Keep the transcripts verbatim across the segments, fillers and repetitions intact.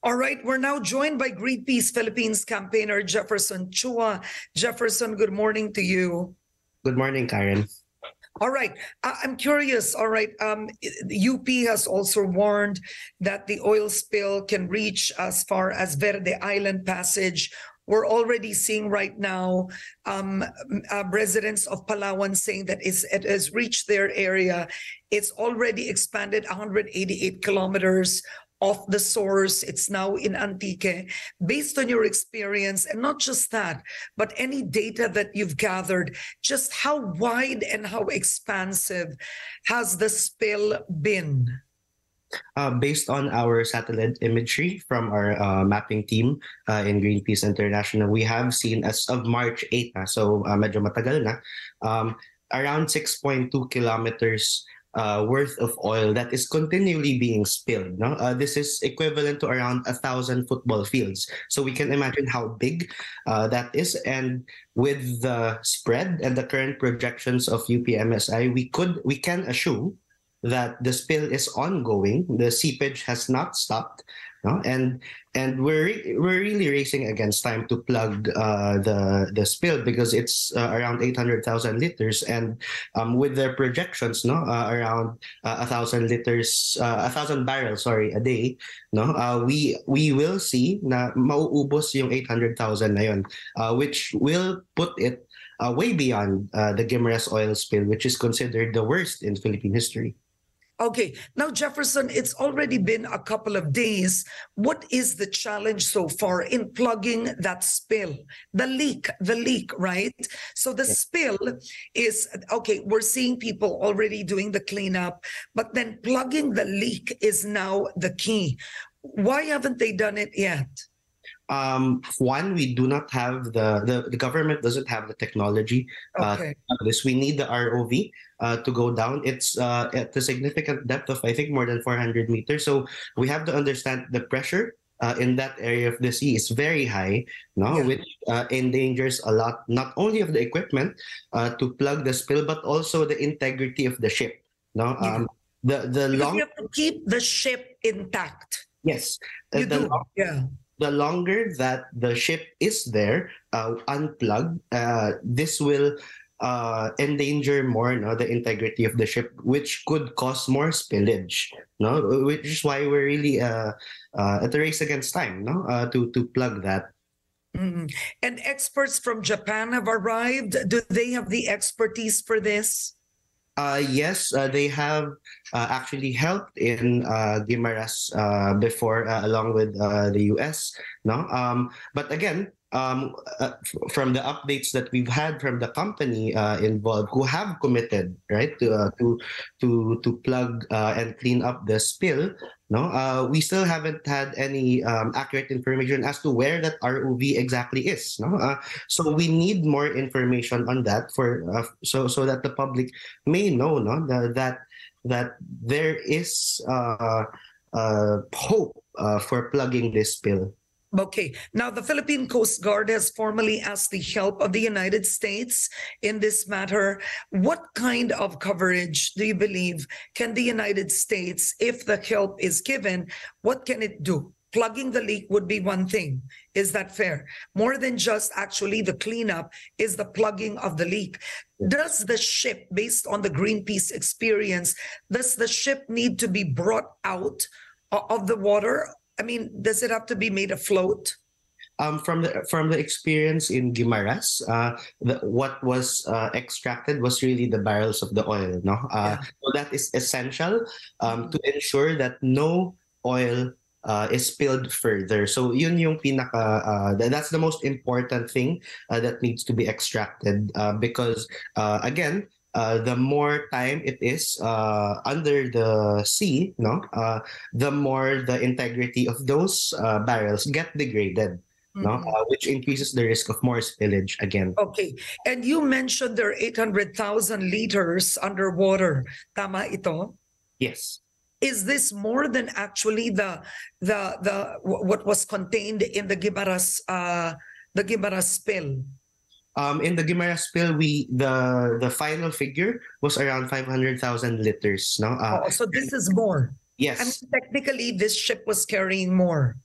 All right, we're now joined by Greenpeace Philippines campaigner Jefferson Chua. Jefferson, good morning to you. Good morning, Karen. All right, I- I'm curious. All right, um, the U P has also warned that the oil spill can reach as far as Verde Island Passage. We're already seeing right now um, uh, residents of Palawan saying that it's, it has reached their area. It's already expanded one hundred eighty-eight kilometers of the source. It's now in Antique. Based on your experience, and not just that, but any data that you've gathered, just how wide and how expansive has the spill been? Uh, based on our satellite imagery from our uh, mapping team uh, in Greenpeace International, we have seen as of March eighth, na, so uh, medyo matagal na, um, around six point two kilometers uh, worth of oil that is continually being spilled. No? Uh, this is equivalent to around a thousand football fields. So we can imagine how big uh, that is. And with the spread and the current projections of U P M S I, we could we can assume that the spill is ongoing. The seepage has not stopped, no? and and we're re- we're really racing against time to plug uh, the the spill because it's uh, around eight hundred thousand liters, and um, with their projections, no, uh, around uh, a thousand liters, uh, a thousand barrels, sorry, a day, no, uh, we we will see na mauubos yung eight hundred thousand na yun, uh, which will put it uh, way beyond uh, the Guimaras oil spill, which is considered the worst in Philippine history. Okay, now Jefferson, it's already been a couple of days. What is the challenge so far in plugging that spill? The leak, the leak, right? So the spill is, okay, we're seeing people already doing the cleanup, but then plugging the leak is now the key. Why haven't they done it yet? Um, one, we do not have the, the, the government doesn't have the technology. Okay. Uh, this we need the R O V uh, to go down. It's uh, at a significant depth of I think more than four hundred meters. So we have to understand the pressure uh, in that area of the sea is very high, no, Yeah. which uh, endangers a lot not only of the equipment uh, to plug the spill, but also the integrity of the ship. No, um, the the Because long you have to keep the ship intact. yes, You the do, long- yeah. the longer that the ship is there uh, unplugged, uh, this will uh, endanger more, no, the integrity of the ship, which could cause more spillage. No, which is why we're really uh, uh, at a race against time, no, uh, to to plug that. Mm. And experts from Japan have arrived. Do they have the expertise for this? Uh, yes, uh, they have uh, actually helped in uh, Guimaras uh, before, uh, along with uh, the U S. No, um, but again, um, uh, f- from the updates that we've had from the company uh, involved, who have committed, right, to uh, to to to plug uh, and clean up the spill. No, uh, we still haven't had any um, accurate information as to where that R O V exactly is. No, uh, so we need more information on that for uh, so so that the public may know, no, the, that that there is uh, uh, hope uh, for plugging this spill. Okay. Now, the Philippine Coast Guard has formally asked the help of the United States in this matter. What kind of coverage do you believe can the United States, if the help is given, what can it do? Plugging the leak would be one thing. Is that fair? More than just actually the cleanup is the plugging of the leak. Does the ship, based on the Greenpeace experience, does the ship need to be brought out of the water? I mean, does it have to be made afloat? Um, from the from the experience in Guimaras, uh, the, what was uh, extracted was really the barrels of the oil. No, uh, Yeah. so that is essential um, to ensure that no oil uh, is spilled further. So yun yung pinaka uh, th- that's the most important thing uh, that needs to be extracted uh, because uh, again. Uh, the more time it is uh, under the sea, no, uh, the more the integrity of those uh, barrels get degraded, no, Mhm. uh, which increases the risk of more spillage again. Okay. And you mentioned there are eight hundred thousand liters underwater. Tama ito? Yes. Is this more than actually the the the wh- what was contained in the Gibaras uh the Gibaras spill? Um, in the Guimaras spill, we the the final figure was around five hundred thousand liters. No, uh, Oh, so this is more. I mean, yes, technically, this ship was carrying more.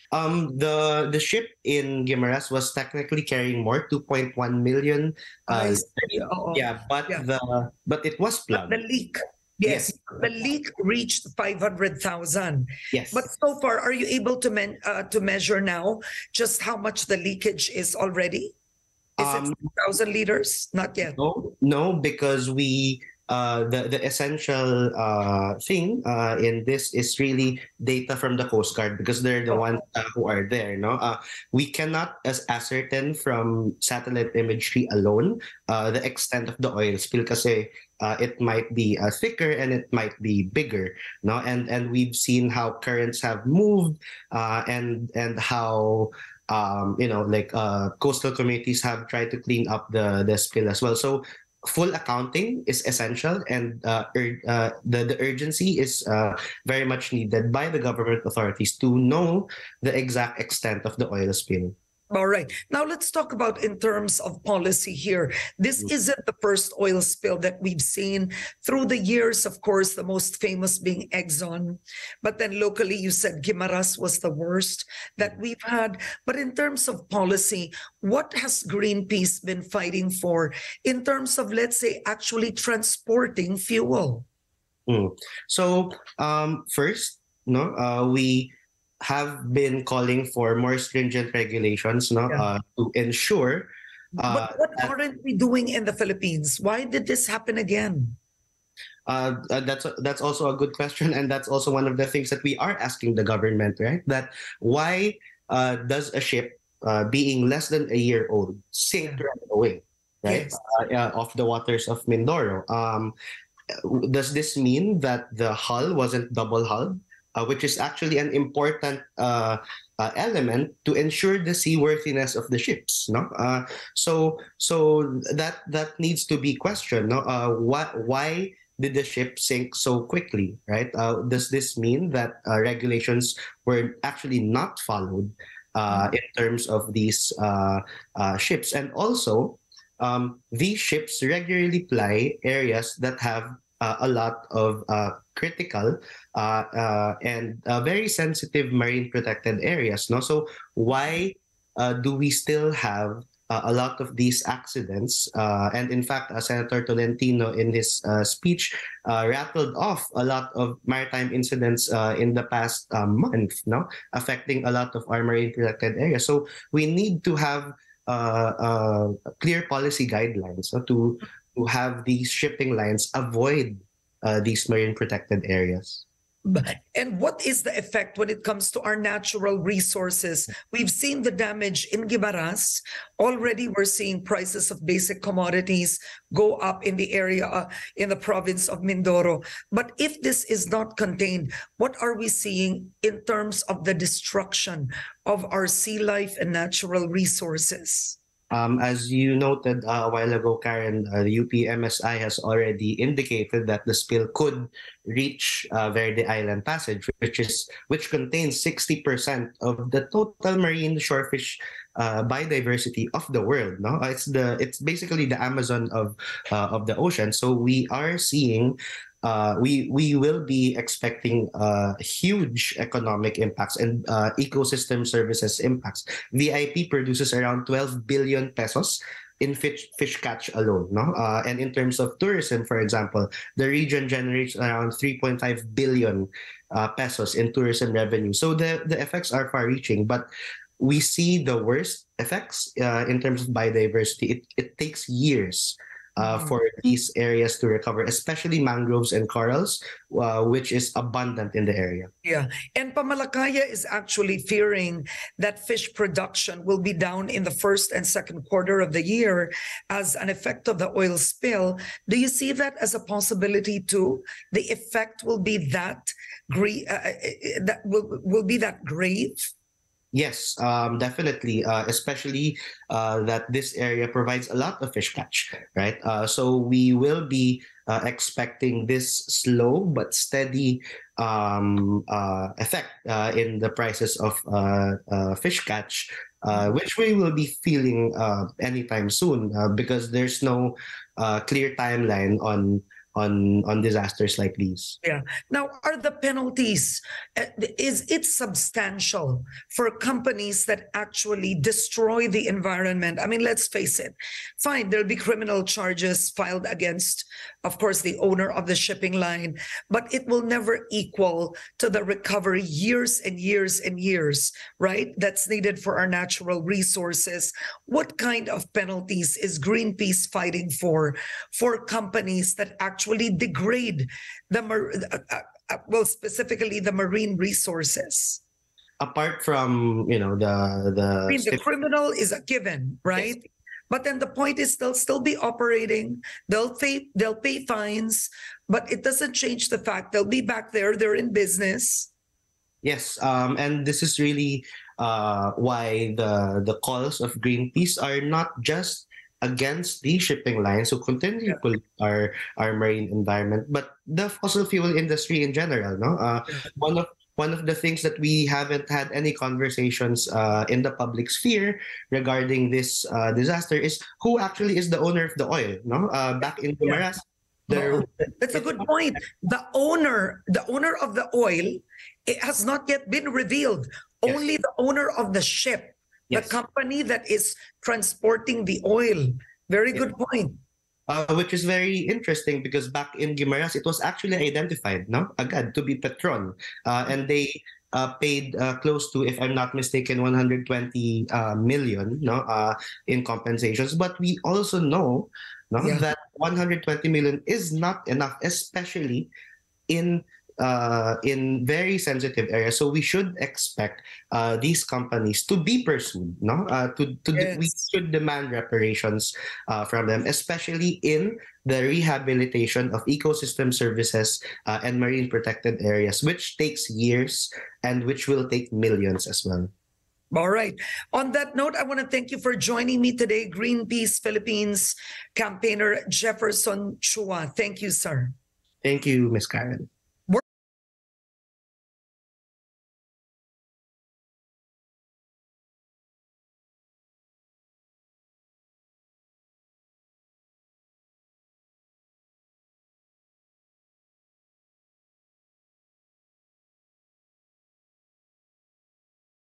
Um, the the ship in Guimaras was technically carrying more, two point one million. I Uh, see. Oo. yeah, but Yeah. the but it was But the plugged. leak, Yes, yes, the leak reached five hundred thousand. But yes. so far, are you able to men, uh, to measure now just how much the leakage is already? Is it Um, one thousand liters? Not yet. No, no, because we uh the the essential uh thing uh in this is really data from the Coast Guard because they're the ones Oh, uh, who are there. No, uh, we cannot as ascertain from satellite imagery alone uh the extent of the oil spill kasi uh it might be uh, thicker and it might be bigger. No, and and we've seen how currents have moved uh and and how um, you know, like uh, coastal communities have tried to clean up the the spill as well. So full accounting is essential, and uh, ur- uh, the the urgency is uh, very much needed by the government authorities to know the exact extent of the oil spill. all right. Now let's talk about in terms of policy here. This isn't the first oil spill that we've seen through the years. Of course, the most famous being Exxon, but then locally you said Guimaras was the worst that we've had. But in terms of policy, what has Greenpeace been fighting for in terms of, let's say, actually transporting fuel? Mm. So um, first, no, uh, we have been calling for more stringent regulations, no, Yeah. uh, to ensure. Uh, But what that- aren't we doing in the Philippines? Why did this happen again? Uh, uh, that's that's also a good question, and that's also one of the things that we are asking the government, right? That why uh, does a ship uh, being less than a year old sink Yeah. right away, right, Yes. uh, uh, off the waters of Mindoro? Um, does this mean that the hull wasn't double hulled, uh, which is actually an important uh, uh, element to ensure the seaworthiness of the ships? No, uh, so so that that needs to be questioned. No, uh, what why did the ship sink so quickly? Right? Uh, does this mean that uh, regulations were actually not followed uh, in terms of these uh, uh, ships? And also, um, these ships regularly ply areas that have uh, a lot of uh, critical uh, uh, and uh, very sensitive marine protected areas. No, so why uh, do we still have uh, a lot of these accidents? Uh, and in fact, uh, Senator Tolentino in his uh, speech uh, rattled off a lot of maritime incidents uh, in the past uh, month, no, affecting a lot of our marine protected areas. So we need to have uh, uh, clear policy guidelines so to to have these shipping lines avoid uh, these marine protected areas. And what is the effect when it comes to our natural resources? We've seen the damage in Guimaras. Already we're seeing prices of basic commodities go up in the area, uh, in the province of Mindoro. But if this is not contained, what are we seeing in terms of the destruction of our sea life and natural resources? Um, as you noted uh, a while ago, Karen, uh, the U P M S I has already indicated that the spill could reach uh, Verde Island Passage, which is which contains sixty percent of the total marine shorefish uh, biodiversity of the world. No, it's the it's basically the Amazon of uh, of the ocean. So we are seeing. Uh, we we will be expecting uh, huge economic impacts and uh, ecosystem services impacts. V I P produces around twelve billion pesos in fish fish catch alone, no? Uh, and in terms of tourism, for example, the region generates around three point five billion uh, pesos in tourism revenue. So the the effects are far-reaching, but we see the worst effects uh, in terms of biodiversity. It it takes years. Uh, for these areas to recover, especially mangroves and corals, uh, which is abundant in the area. Yeah. And Pamalakaya is actually fearing that fish production will be down in the first and second quarter of the year as an effect of the oil spill. Do you see that as a possibility too? The effect will be that grave, uh, that will, will be that grave? Yes, um, definitely, uh, especially uh, that this area provides a lot of fish catch, right? Uh, so we will be uh, expecting this slow but steady um, uh, effect uh, in the prices of uh, uh, fish catch, uh, which we will be feeling uh, anytime soon uh, because there's no uh, clear timeline on on on disasters like these. Yeah. Now, are the penalties, uh, is it substantial for companies that actually destroy the environment? I mean, let's face it. Fine, there'll be criminal charges filed against, of course, the owner of the shipping line, but it will never equal to the recovery years and years and years, right? That's needed for our natural resources. What kind of penalties is Greenpeace fighting for, for companies that actually degrade the uh, uh, well, specifically the marine resources? Apart from, you know, the the, I mean, the criminal is a given, right? Yes. But then the point is they'll still be operating, they'll pay they'll pay fines, but it doesn't change the fact they'll be back there, they're in business. Yes, um, and this is really uh, why the the calls of Greenpeace are not just against the shipping lines who continue to pollute our our marine environment, but the fossil fuel industry in general. No, uh, one of one of the things that we haven't had any conversations uh, in the public sphere regarding this uh, disaster is who actually is the owner of the oil. No, uh, back in Guimaras, there. That's a good point. The owner, the owner of the oil, it has not yet been revealed. Yes. Only the owner of the ship. Yes. The company that is transporting the oil. Very good yeah. point. Uh, which is very interesting because back in Guimaras, it was actually identified, no, agad to be Petron, uh, and they uh, paid uh, close to, if I'm not mistaken, one hundred twenty uh, million, no, uh, in compensations. But we also know, no, yeah. that one hundred twenty million is not enough, especially in Uh, in very sensitive areas. So we should expect uh, these companies to be pursued, no? Uh, to to yes. We should demand reparations uh, from them, especially in the rehabilitation of ecosystem services uh, and marine protected areas, which takes years and which will take millions as well. All right. On that note, I want to thank you for joining me today, Greenpeace Philippines campaigner Jefferson Chua. Thank you, sir. Thank you, Miz Karen.